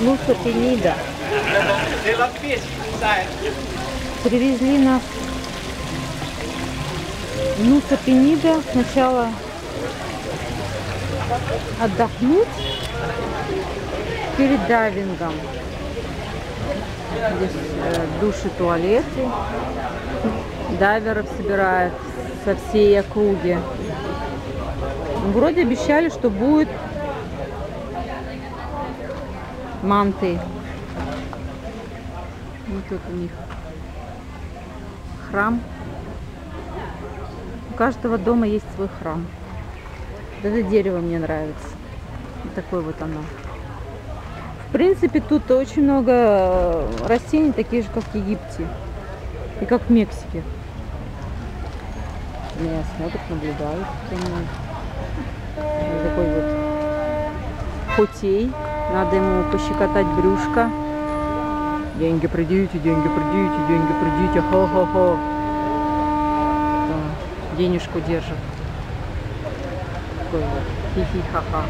Нуса Пенида. Привезли нас в Нуса Пенида сначала отдохнуть перед дайвингом. Здесь души, туалеты. Дайверов собирают со всей округи. Вроде обещали, что будет манты. Вот тут у них храм. У каждого дома есть свой храм. Это дерево мне нравится. Вот такое вот оно. В принципе, тут очень много растений, такие же, как в Египте. И как в Мексике. Меня смотрят, наблюдают. Вот такой вот путей. Надо ему пощекотать брюшко. Деньги придите, деньги придите, деньги придите. Хо-хо-хо. Денежку держит. Такой вот. Хи-хи-ха-ха.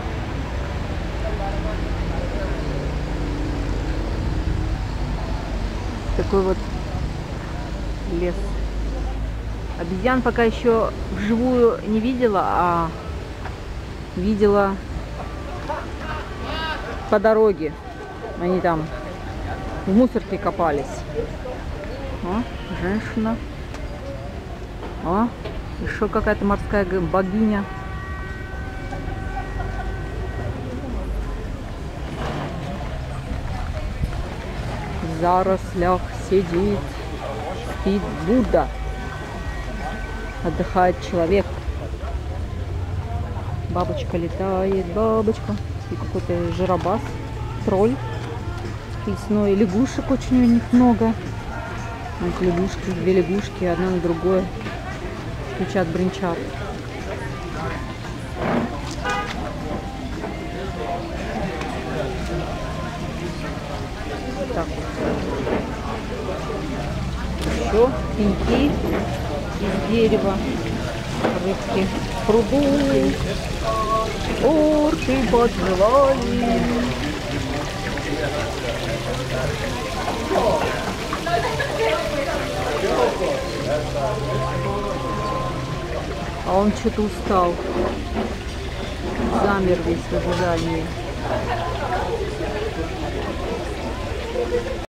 Такой вот лес. Обезьян пока еще вживую не видела, а видела по дороге. Они там в мусорке копались. О, женщина. О, еще какая-то морская богиня. В зарослях сидит, спит Будда. Отдыхает человек. Бабочка летает, бабочка. И какой-то жиробас, тролль лесной. Лягушек очень у них много. Вот лягушки, две лягушки, одна на другое стучат, бренчат. Так. Еще пеньки из дерева. Рыбки в пруду. Орки подплывали. А он что-то устал. Замер весь в ожидании.